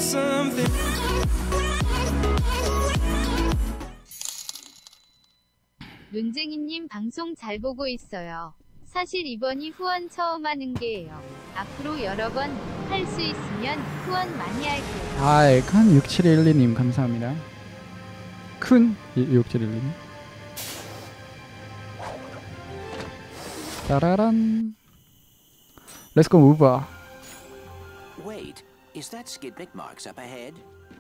something. 논쟁이님 방송 잘 보고 있어요. 사실 이번이 후원 처음 하는 게예요. 앞으로 여러 번 할 수 있으면 후원 많이 할게요. 아이, 큰 6712님 감사합니다. 큰 6712님. 따라란. Let's go move. Wait, is that Skid McMarks up ahead?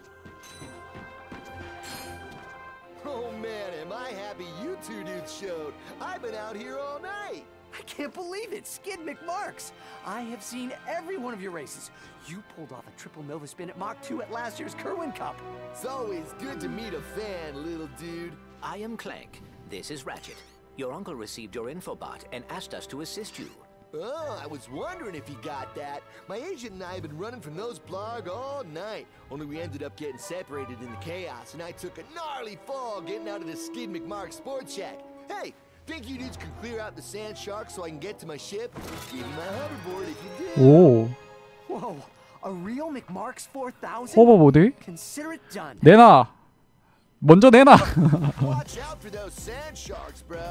Oh man, am I happy you two dudes showed. I've been out here all night. I can't believe it, Skid McMarks. I have seen every one of your races. You pulled off a triple Nova spin at Mach 2 at last year's Kerwin Cup. It's always good to meet a fan, little dude. I am Clank. This is Ratchet. Your uncle received your infobot and asked us to assist you. Oh, I was wondering if he got that. My agent and I have been running from those blarg all night. Only we ended up getting separated in the chaos, and I took a gnarly fall getting out of the Skid McMark Sports Shack. Hey, think you dudes can clear out the sand shark so I can get to my ship? Give me my hoverboard if you do. 오. Whoa, a real McMarks 4000? 호버보드? Consider it done. 내놔. 먼저 내놔. Watch out for those sand sharks, bro.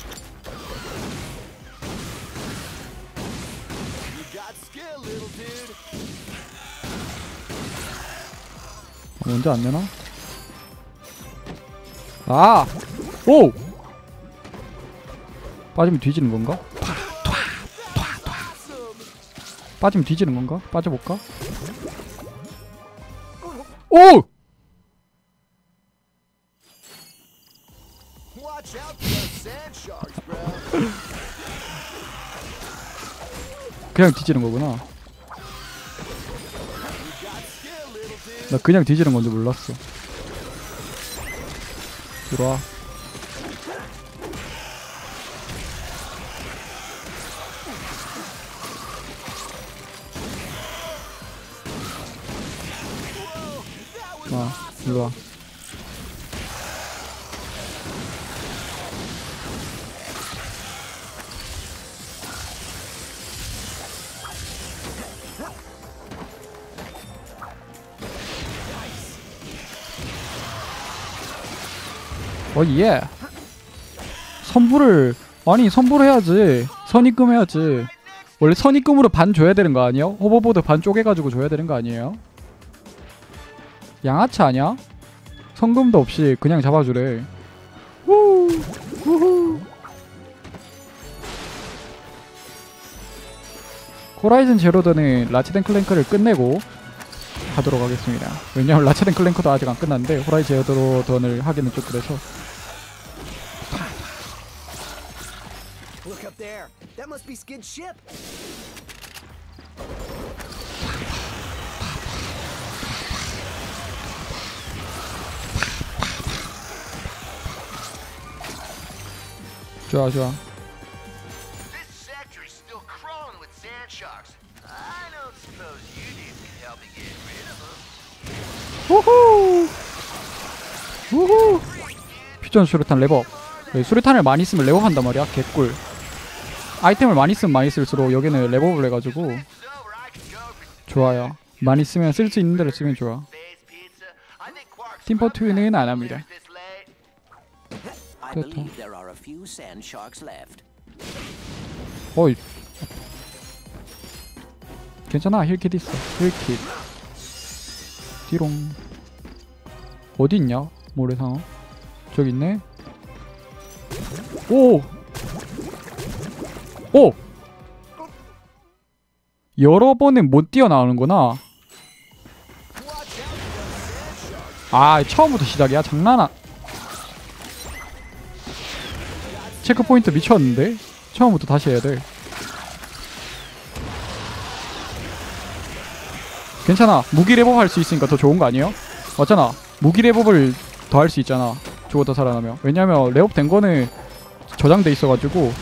You got skill, little dude. 먼저 안 내놔? 아! 오! 빠지면 뒤지는 건가? 빠지면 뒤지는 건가? 빠져볼까? 오! Watch out for those sand sharks, bro. 그냥 뒤지는 거구나. You got skill, little dude. 나 그냥 뒤지는 건지 몰랐어. 들어와. 일로와. 예. 선불을 아니 선불해야지. 선입금해야지. 원래 선입금으로 반 줘야 되는 거 아니에요? 호버보드 반 쪼개가지고 줘야 되는 거 아니에요? 양아치 아니야? 성금도 없이 그냥 잡아주래. 우후. 호라이즌 제로던은 라치덴 클랭크를 끝내고 하도록 하겠습니다. 왜냐면 라치덴 클랭크도 아직 안 끝났는데 호라이즌 제로던을 하기는 좀 그래서. Look up there. That must be Skid's ship. 좋아 좋아. This sector is still crawling with sand sharks. I don't suppose you dudes can help me get rid of them. 우후. 우후. 퓨전 수류탄 레버. 수류탄을 많이 쓰면 레버한단 말이야. 개꿀. 아이템을 많이 쓰면 많이 쓸수록 여기는 레버를 해가지고 좋아요. 많이 쓰면 쓸 수 있는 대로 쓰면 좋아. 팀퍼2는 안 합니다. I believe there are a few sand sharks left. 어이. 괜찮아. 힐킷 있어. 힐킷. 띠롱. 어디 있냐? 모래상어. 저기 있네. 오! 오! 여러 번은 못 뛰어나오는구나. 아, 처음부터 시작이야? 장난아. 체크포인트 미쳤는데? 처음부터 다시 해야 돼. 괜찮아. 무기 랩업 할 수 있으니까 더 좋은 거 아니에요? 맞잖아. 무기 랩업을 더 할 수 있잖아. 죽었다 살아나면. 왜냐면 랩업 된 거는 저장돼 있어가지고.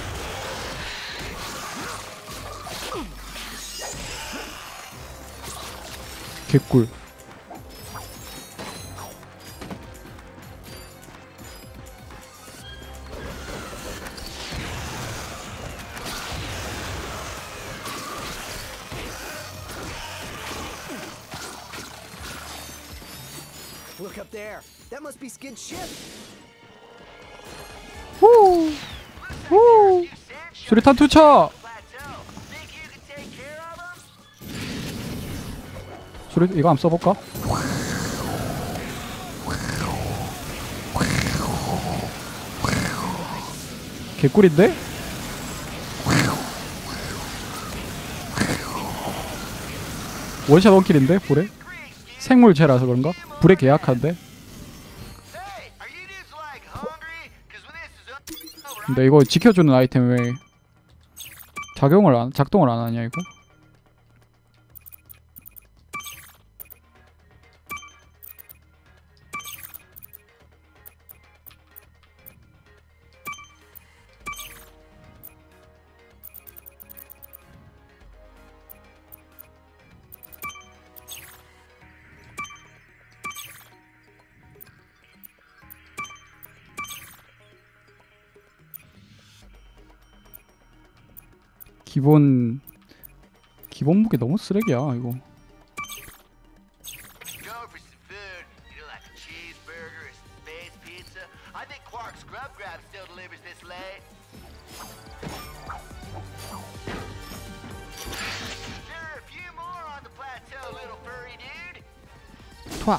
개꿀. Look up there. That must be Skid's ship. 후! 후! 수리탄 투척! 수리 이거 한번 써볼까? 개꿀인데? 원샷 원킬인데 불에? 생물체라서 그런가? 불에 계약한데? 근데 이거 지켜주는 아이템 왜 작동을 안 하냐 이거? 기본 무게 너무 쓰레기야 이거. Go for some food. You know, like a cheeseburger or some space pizza. I think Quark's Grub Grab still delivers this late. There are a few more on the plateau, little furry dude. 투아.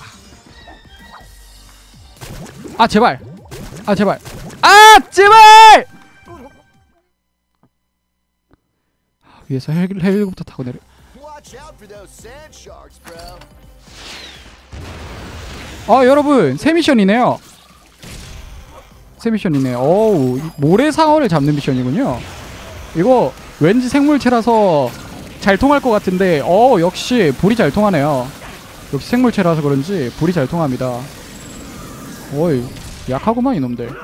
아 제발. 아 제발. 아 제발. 위에서 헬리콥터 타고 내려. Watch out for those sand sharks, bro. 아 여러분 새 미션이네요. 새 미션이네. 어우 모래상어를 잡는 미션이군요. 이거 왠지 생물체라서 잘 통할 것 같은데 역시 불이 잘 통하네요. 역시 생물체라서 그런지 불이 잘 통합니다. 어이 약하구만 이놈들.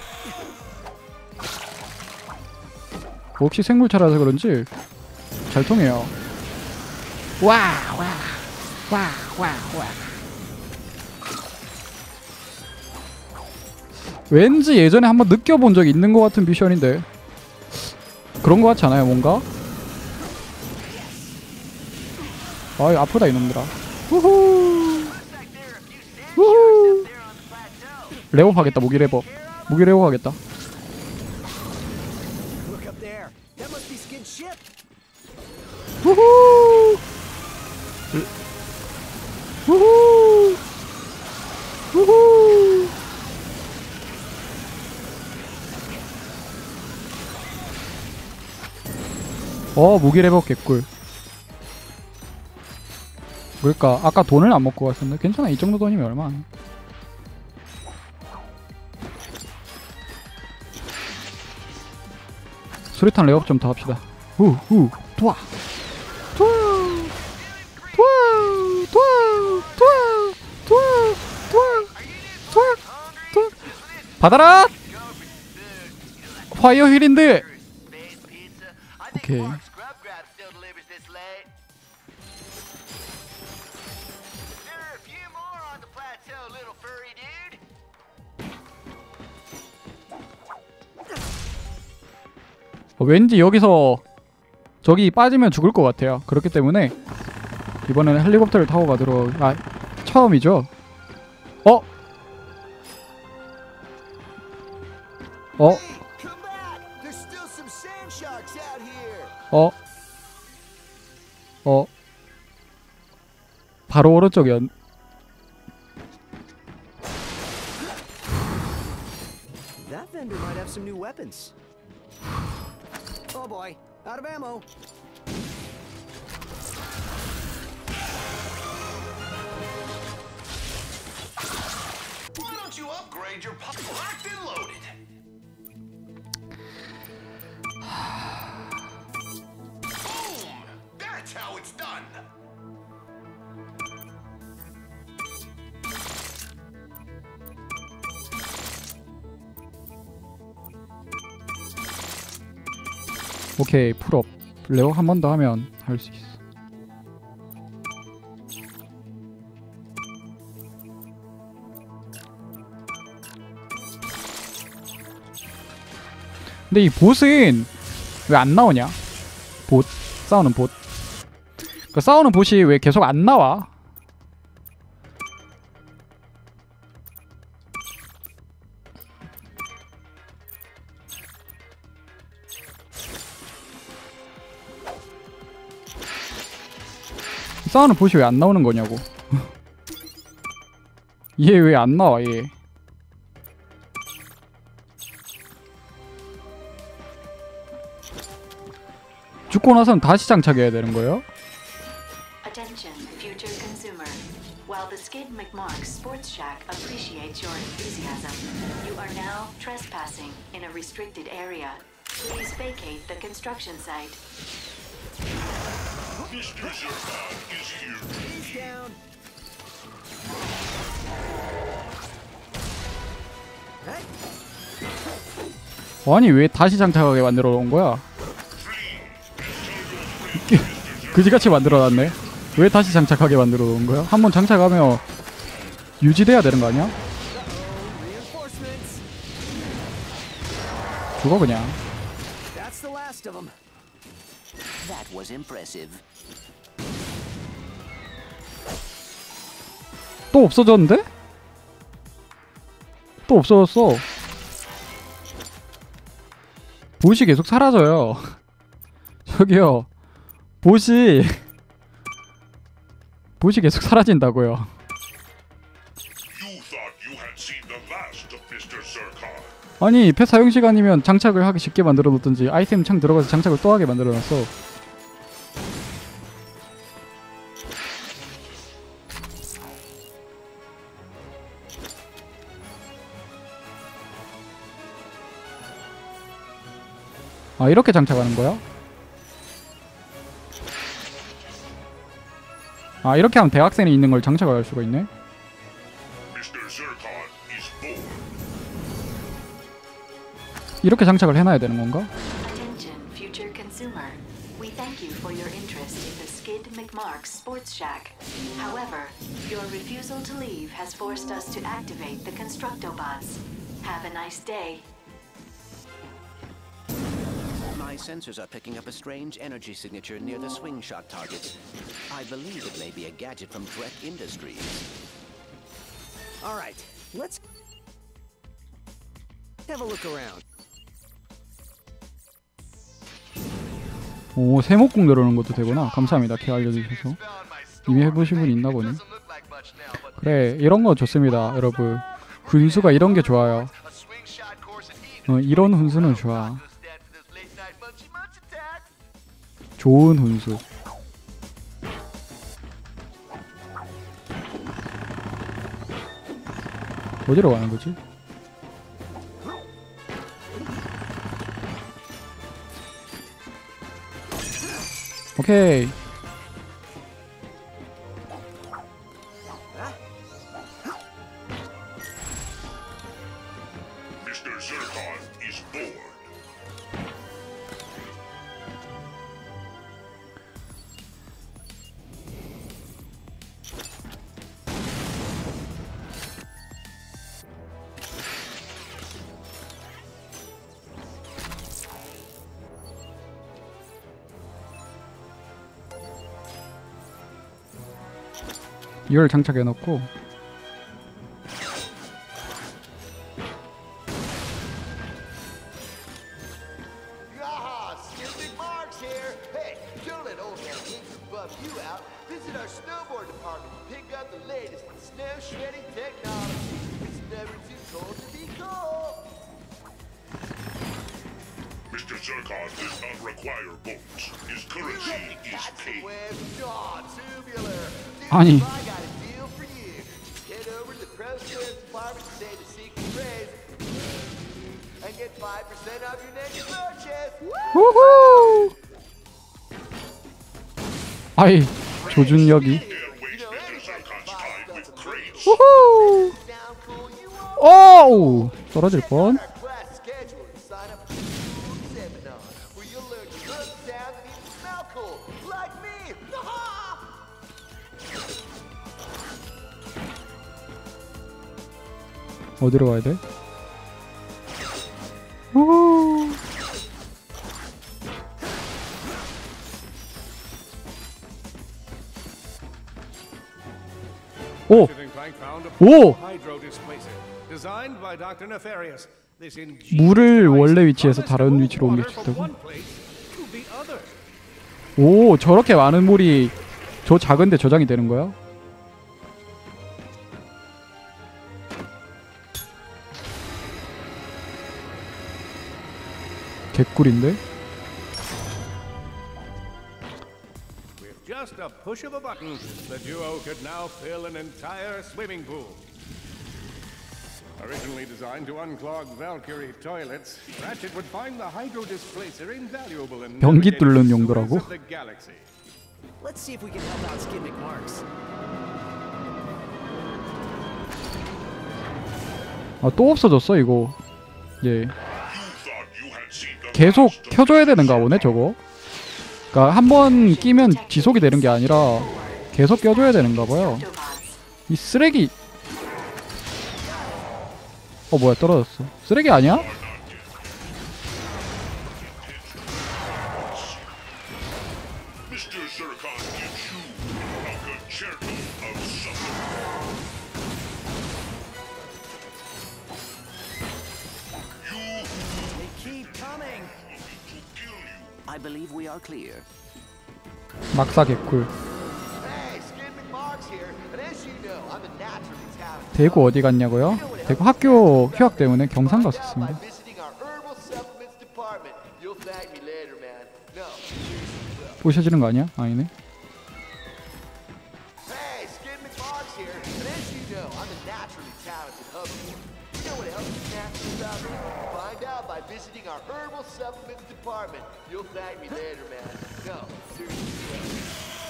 역시 생물체라서 그런지 잘 통해요. 와. 왠지 예전에 한번 느껴본 적이 있는 것 같은 미션인데 그런 것 같지 않아요 뭔가? 아이 아프다 이놈들아. 후후. 레업 하겠다. 무기 레업 하겠다. Look up there. That must be Skid's ship. 후후. 후후. 후후. 무기 레벨 개꿀. 뭘까? 아까 돈을 안 먹고 갔었는데 괜찮아. 이 정도 돈이면 얼마? 수리탄 레업 좀 더 합시다. 후후. 도와. 받아라! 화이어 휠인데! 오케이. Quark's Grub Grab still delivers this late. There are a few more on the plateau, little furry dude. 왠지 여기서 저기 빠지면 죽을 것 같아요. 그렇기 때문에 이번에는 헬리콥터를 타고 가도록. 처음이죠? Hey, come back! There's still some sand sharks out here. 바로 오른쪽이었. That vendor might have some new weapons. Oh boy, out of ammo. Why don't you upgrade your pump? Locked and loaded. Boom! That's how it's done. 오케이 풀업. 레어 한 번 더 하면 할 수 있어. 근데 이 보스는 왜 안 나오냐? 봇 싸우는 봇. 그 싸우는 보시 왜 계속 안 나와? 불쌍한 보시 왜 안 나오는 거냐고. 얘 왜 안 나와 얘. 죽고 나서는 다시 장착해야 되는 거예요? Attention, future consumer. While the Skid McMark Sports Shack appreciates your enthusiasm, you are now trespassing in a restricted area. Please vacate the construction site. Mr. Zurkon is here. He's down. 아니 왜 다시 장착하게 만들어 놓은 거야? 그지같이 만들어놨네. 왜 다시 장착하게 만들어 놓은 거야? 한번 장착하면 유지돼야 되는 거 아니야? Reinforcements. 죽어 그냥. That's the last of them. That was impressive. 또 없어졌는데? 또 없어졌어. 보시 계속 사라져요. 저기요. 보시 계속 사라진다고요. You thought you had seen the last of Mr. Zurkon. 아니 펫 사용 시간이면 장착을 하기 쉽게 만들어 놓든지 아이템 창 들어가서 장착을 또 하게 만들어 놨어. 아 이렇게 장착하는 거야? 아 이렇게 하면 대학생이 있는 걸 장착을 할 수가 있네? Mr. Zurkon is born. 이렇게 장착을 해놔야 되는 건가? Attention, future consumer. We thank you for your interest in the Skid McMark Sports Shack. However, your refusal to leave has forced us to activate the Constructobots. Have a nice day. My sensors are picking up a strange energy signature near the swing shot target. I believe it may be a gadget from Trek Industries. All right, let's have a look around. 오 세목공 내려오는 것도 되구나. 감사합니다. 걔 알려주셔서. 이미 해보신 분 있나 보네. 그래 이런 거 좋습니다 여러분. 훈수가 이런 게 좋아요. 이런 훈수는 좋아. 좋은 훈수. 어디로 가는 거지? 오케이. Mr. Zurkon is born. 이걸 장착해 놓고 Yaha! Skid McMark's here! Hey, don't let old man Hinks buff you out. Visit our snowboard department and pick up the latest in snow shredding technology. It's never too cold to be cool. Mr. Zurkon does not require bolts. His currency is paid. Web, aw, tubular. Dude, 아니. I got a deal for you. Just head over to the Pro Service department and say the secret phrase and get 5% off your next purchase. 우후. 아이 조준력이. Dare waste Mr. Zurkon's time with crates. 우후. Sound cool? You want 오우 떨어질 뻔. our class schedule and sign up for a cool seminar where you'll learn to look, sound, and even smell cool, like me. 어디로 가야 돼? 우후. 오! 오! 물을 원래 위치에서 다른 위치로 옮길 수 있다고? 오 저렇게 많은 물이 저 작은데 저장이 되는 거야? 개꿀인데? With just a push of a button, the duo could now fill an entire swimming pool. Originally designed to unclog Valkyrie toilets, Ratchet would find the hydro displacer invaluable in 변기 navigating 뚫는 the 용도라고? sewers of the galaxy. Let's see if we can help out Skid McMarks. 아, 또 없어졌어 이거. 예. You thought you had seen the 계속 last of 켜줘야 the 되는가 보네 저거. 그러니까 한 번 끼면 지속이 되는 게 아니라 계속 껴줘야 되는가 봐요. 이 쓰레기. 뭐야, 떨어졌어. 쓰레기 아니야? Mr. Zircon gives you a concerto of something. They keep coming. To kill you. I believe we are clear. 막사 개꿀. Hey, Skid McMarks here, and as you know, I'm a naturally talented. 대구 어디 갔냐고요? 대구 학교 휴학 때문에 경상 갔었습니다. By visiting our herbal supplements department. You'll thank me later, man. No. 부셔지는 거 아니야? 아니네. Hey, Skid McMarks here, and as you know, I'm a naturally talented herbivore. You know what else is natural about me? Find out by visiting our herbal supplements department. You'll thank me later, man. No, seriously.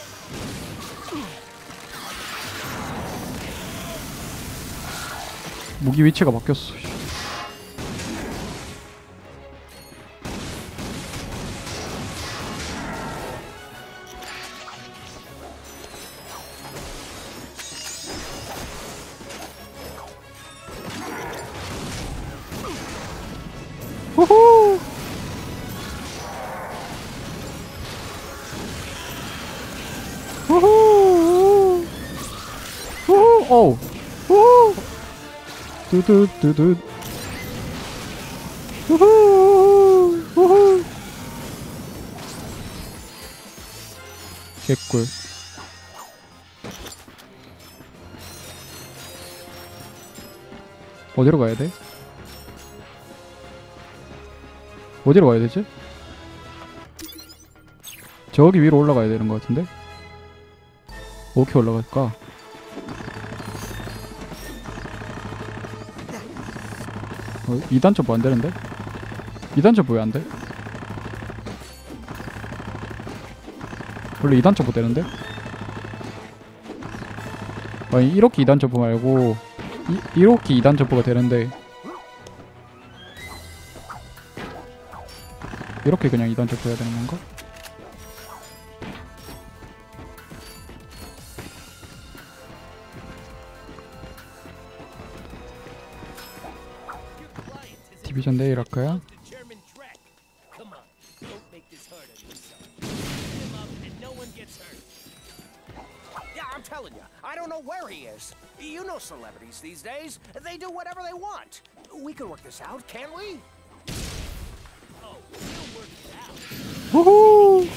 무기 위치가 바뀌었어. 후후. 후후. 후후. 어우. 후후. 두두두두. 후후. 후후. 개꿀. 어디로 가야 돼? 어디로 가야 되지? 저기 위로 올라가야 되는 것 같은데? 어떻게 올라갈까? 어, 2단 점프 안 되는데? 2단 점프 왜 안 돼? 원래 2단 점프 되는데? 아니, 이렇게 2단 점프 말고 이렇게 2단 점프가 되는데 이렇게 그냥 2단 점프 해야 되는 건가? 디비전 내일 할까요? Yeah, I'm telling you, I don't know where he is. You know celebrities these days. They do whatever they want. We can work this out, can't we? 후후.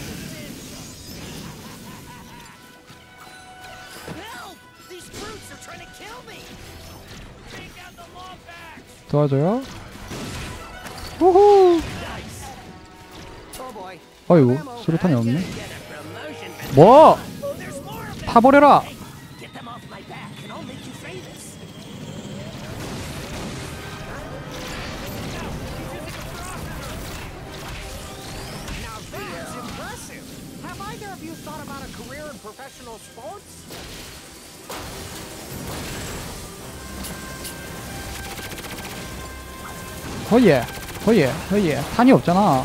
Help! These brutes are trying to kill me! Take out the Lombax! 도와줘요. 후후. Oh boy. 어이구, 수류탄이 없네. 뭐? 타버려라. Get them off my back and I'll make you famous. Now that's impressive. Have either of you thought about a career in professional sports? 허예, 허예, 허예. 탄이 없잖아.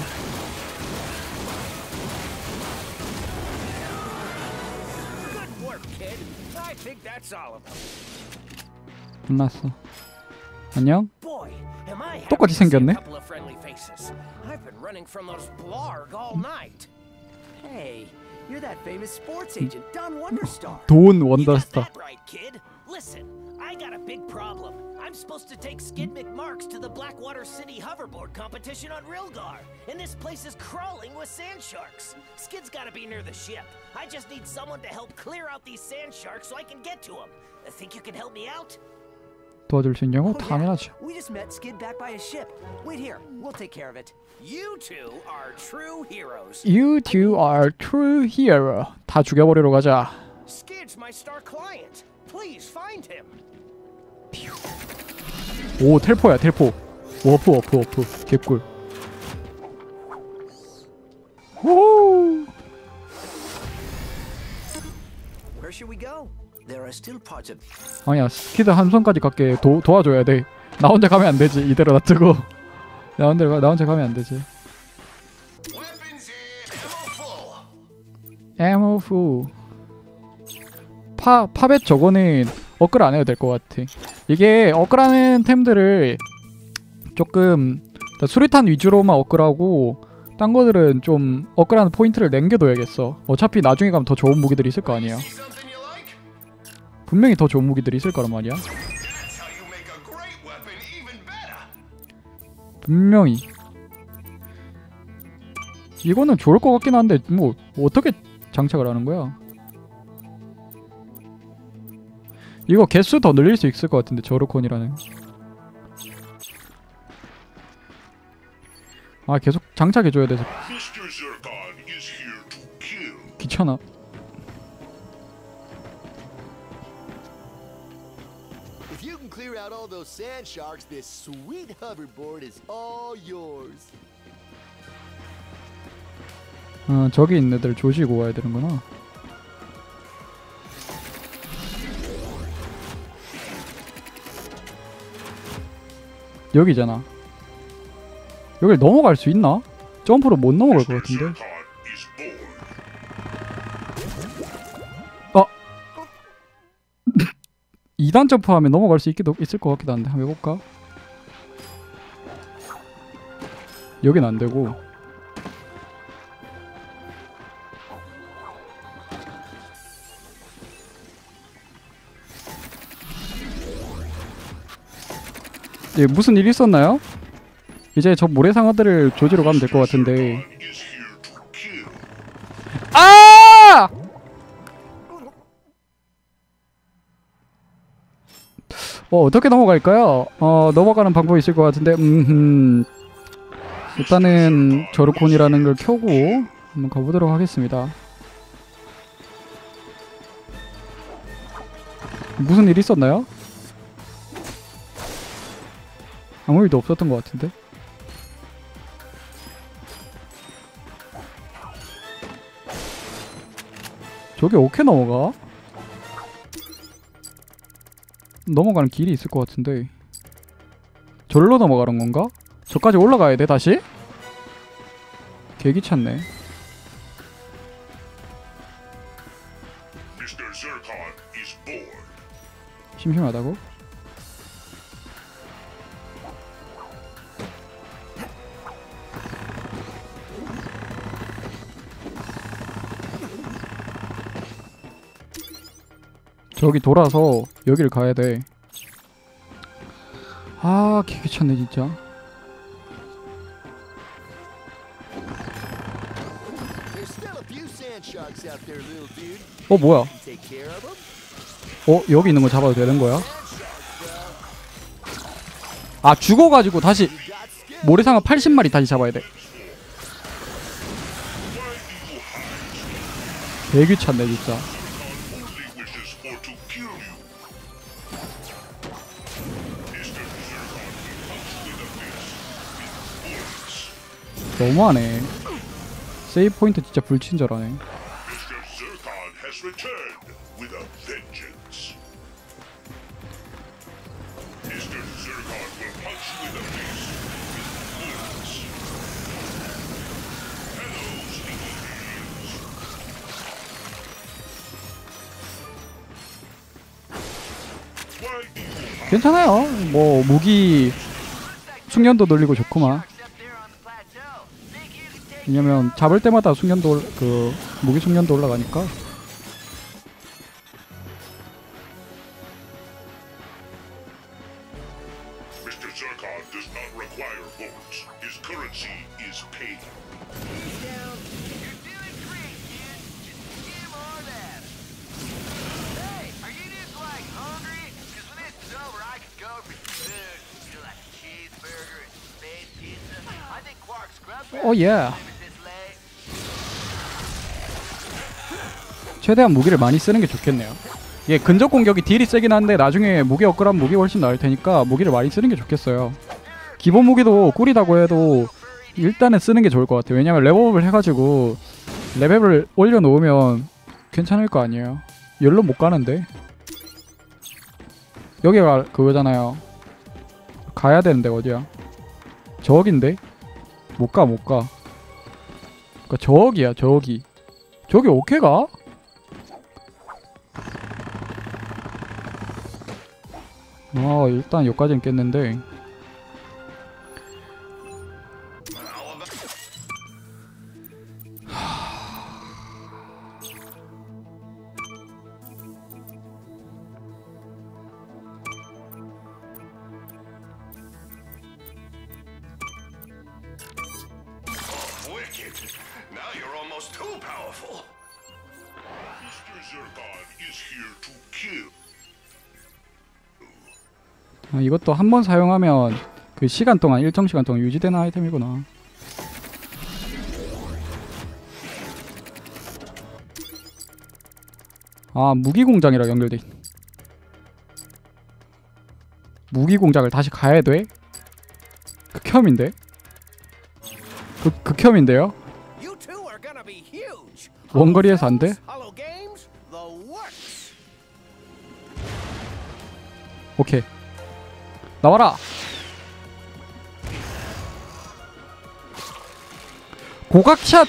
Good work, kid. I think that's all of them. 끝났어. 안녕. Boy, am I happy 똑같이 to see a 생겼네. couple of friendly faces. I've been running from those blarg all night. Hey, you're that famous sports agent, Don Wonderstar. 돈 You got 원더스타. that right, kid. Listen, I got a big problem. I'm I'm supposed to take Skid McMarks to the Blackwater City hoverboard competition on Rilgar, and this place is crawling with sand sharks. Skid's gotta be near the ship. I just need someone to help clear out these sand sharks so I can get to them. Think you can help me out? 도와줄 수 있냐고? 당연하지. We just met Skid back by his ship. Wait here, we'll take care of it. You two are true heroes. You two are true hero. 다 죽여버리러 가자. Skid's my star client. Please find him. 오 텔포야 텔포. 워프 개꿀. 오. Where should we go? There are still parts of 아니야 스키드 한 손까지 갖게 도와줘야 돼. 나 혼자 가면 안 되지. 이대로 놔두고 나 혼자 가면 안 되지. ammo full. 파벳 저거는 업글 안 해도 될 것 같아. 이게 업글하는 템들을 조금 수리탄 위주로만 업글하고 딴 거들은 좀 업글하는 포인트를 남겨둬야겠어. 어차피 나중에 가면 더 좋은 무기들이 있을 거 아니야. 분명히 더 좋은 무기들이 있을 거란 말이야. 분명히. 이거는 좋을 것 같긴 한데 뭐 어떻게 장착을 하는 거야? 이거 개수 더 늘릴 수 있을 것 같은데 저르콘이라는. 아 계속 장착해줘야 돼서 귀찮아. If you can clear out all those sand sharks, this sweet hoverboard is all yours. 저기 있는 애들 조지고 와야 되는구나. 여기잖아. 여길 넘어갈 수 있나? 점프로 못 넘어갈 것 같은데. 2단 점프하면 넘어갈 수 있을 것 같기도 한데 한번 해볼까? 여긴 안 되고. 예, 무슨 일 있었나요? 이제 저 모래상어들을 조지러 가면 될 것 같은데. 아! 어떻게 넘어갈까요? 넘어가는 방법이 있을 것 같은데. 일단은 저르콘이라는 걸 켜고 한번 가보도록 하겠습니다. 무슨 일 있었나요? 아무 일도 없었던 것 같은데. 저게 어떻게 넘어가? 넘어가는 길이 있을 것 같은데. 절로 넘어가는 건가? 저까지 올라가야 돼 다시? 개귀찮네. 심심하다고? 저기 돌아서 여기를 가야 돼. 아, 귀찮네 진짜. 뭐야? 여기 있는 거 잡아도 되는 거야? 아, 죽어가지고 다시 모래상어 80마리 다시 잡아야 돼. 되게 귀찮네 진짜. 너무하네. 세이브 포인트 진짜 불친절하네. 괜찮아요. 뭐 무기 숙련도 늘리고 좋구만. 왜냐면 잡을 때마다 숙련도 무기 숙련도 올라가니까. Zircon does not require votes. His currency is pain. Down. You're doing great, kid. Just give him all that. Hey, are you just like hungry? Because when this is over, I could go for some food. You know, like a cheeseburger and space pizza. I think Quark's grub. Oh yeah. this late. 최대한 무기를 많이 쓰는 게 좋겠네요. 예, 근접 공격이 딜이 세긴 한데 나중에 무기 업그레이드하면 무기 훨씬 나을 테니까 무기를 많이 쓰는 게 좋겠어요. 기본 무기도 꿀이라고 해도 일단은 쓰는 게 좋을 것 같아요. 왜냐면 레벨업을 해가지고 레벨을 올려놓으면 괜찮을 거 아니에요. 열로 못 가는데 여기가 그거잖아요. 가야 되는데 어디야? 저기인데? 못 가. 그러니까 저기야 저기. 저기 오케이 가? 일단 여기까지는 깼는데 Wicked. Now you're almost too powerful. Mr. Zircon is here to kill. 이것도 한 번 사용하면 그 시간 동안 일정 시간 동안 유지되는 아이템이구나. 아, 무기 공장이랑 연결돼 있네. 무기 공장을 다시 가야 돼? 극혐인데? 극혐인데요? 원거리에서 안 돼? 오케이. 나와라! 고각샷!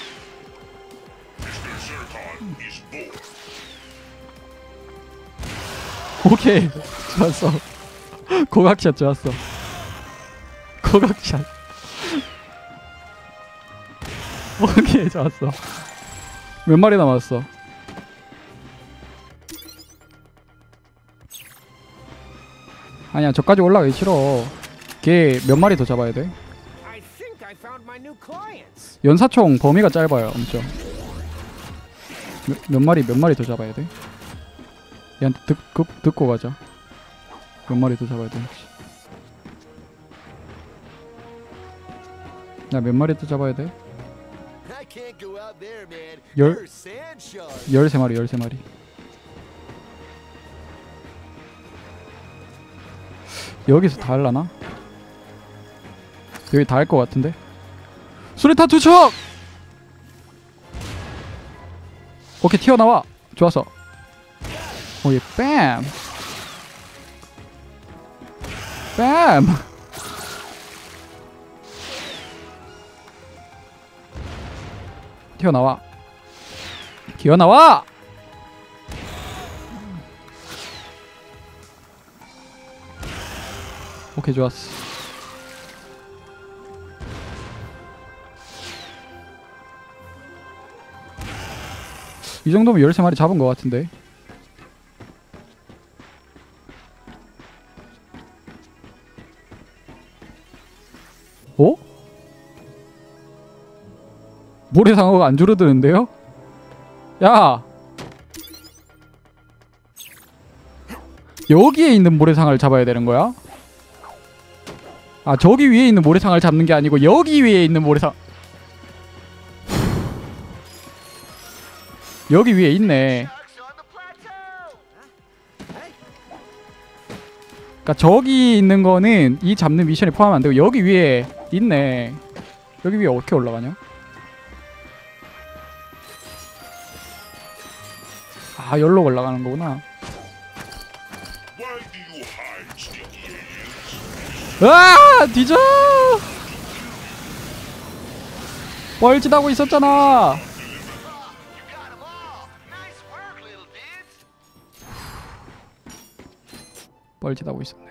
오케이. 좋았어. 고각샷 좋았어. 고각샷. 오케이, 좋았어. 몇 마리 남았어? 아니야, 저까지 올라가기 싫어. 걔 몇 마리 더 잡아야 돼? 연사총 범위가 짧아요, 엄청. 몇 마리 더 잡아야 돼? 얘한테 듣고 가자. 몇 마리 더 잡아야 되는지. 야, 몇 마리 더 잡아야 돼? 13마리. 여기서 다 할라나? 여기 다 할 것 같은데? 수리탄 투척! 오케이, 튀어나와! 좋았어. 오예, 뺨! 뺨! 튀어나와! 오케이, 좋았어. 이 정도면 13마리 잡은 것 같은데. 어? 모래상어가 안 줄어드는데요? 야! 여기에 있는 모래상어를 잡아야 되는 거야? 아, 저기 위에 있는 모래상어를 잡는 게 아니고 여기 위에 있는 모래상... 여기 위에 있네. 그니까 저기 있는 거는 이 잡는 미션에 포함 안 되고 여기 위에 있네. 여기 위에 어떻게 올라가냐? 아, 여기로 올라가는 거구나. 으아! 뒤져! 뻘짓하고 있었잖아. 뻘짓하고 있었네.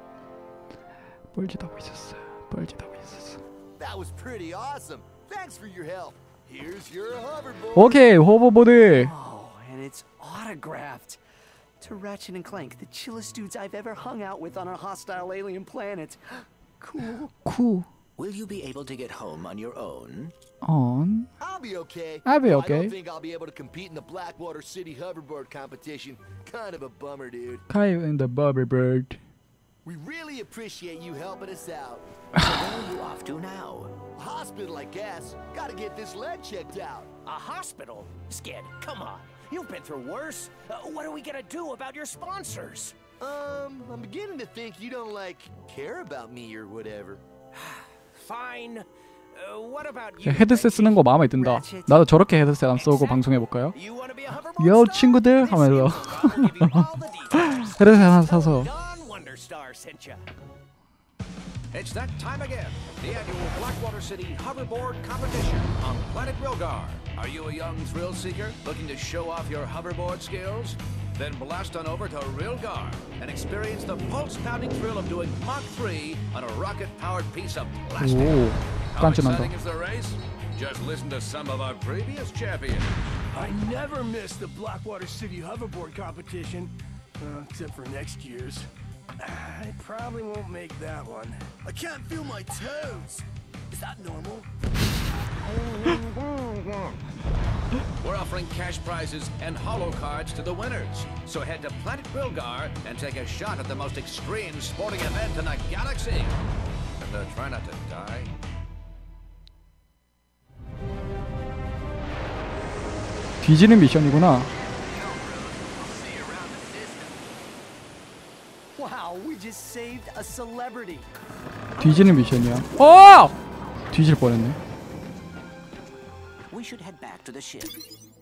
뻘짓하고 있었어. That was pretty awesome. Thanks for your help. Here's your hoverboard. 오케이, 호버보드. Oh, and it's autographed. To Ratchet and Clank, the chillest dudes I've ever hung out with on a hostile alien planet. Cool. Will you be able to get home on your own? On. I'll be okay. I'll be I okay. don't think I'll be able to compete in the Blackwater City hoverboard competition. Kind of a bummer, dude. Caillou and the Bobby Bird. We really appreciate you helping us out. Where are you off to now? A hospital, I guess. Gotta get this leg checked out. A hospital? Skid, come on. You've been through worse. What are we gonna do about your sponsors? I'm beginning to think you don't, like, care about me or whatever. Fine. What about you? 헤드셋 쓰는 거 마음에 든다. 나도 저렇게 헤드셋 안 쓰고 방송해 볼까요? You wanna be a hoverboard 요 star? 친구들 하면서 I'll give you all the details. 헤드셋 하나 사서 Don Wonderstar sent ya. It's that time again. The annual Blackwater City Hoverboard Competition on Planet Rilgar. Are you a young thrill seeker looking to show off your hoverboard skills? Then blast on over to Rilgar and experience the pulse-pounding thrill of doing Mach 3 on a rocket-powered piece of plastic. 오 How 깐진한다. exciting is the race? Just listen to some of our previous champions. I never miss the Blackwater City hoverboard competition, except for next year's. I probably won't make that one. I can't feel my toes. Is that normal? We're offering cash prizes and holo cards to the winners. So head to Planet Rilgar and take a shot at the most extreme sporting event in the galaxy. And try not to die. 뒤지는 미션이구나. Wow, we just saved a celebrity. 뒤지는 미션이야. 어! 뒤질 뻔했네. We should head back to the ship.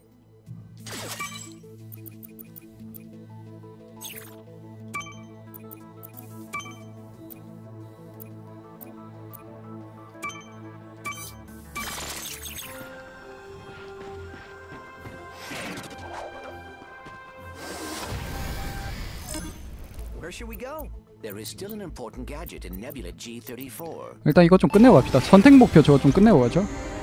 Where should we go? There is still an important gadget in Nebula G34. 일단 이거 좀 끝내고 갑시다. 선택 목표 저거 좀 끝내고 가죠.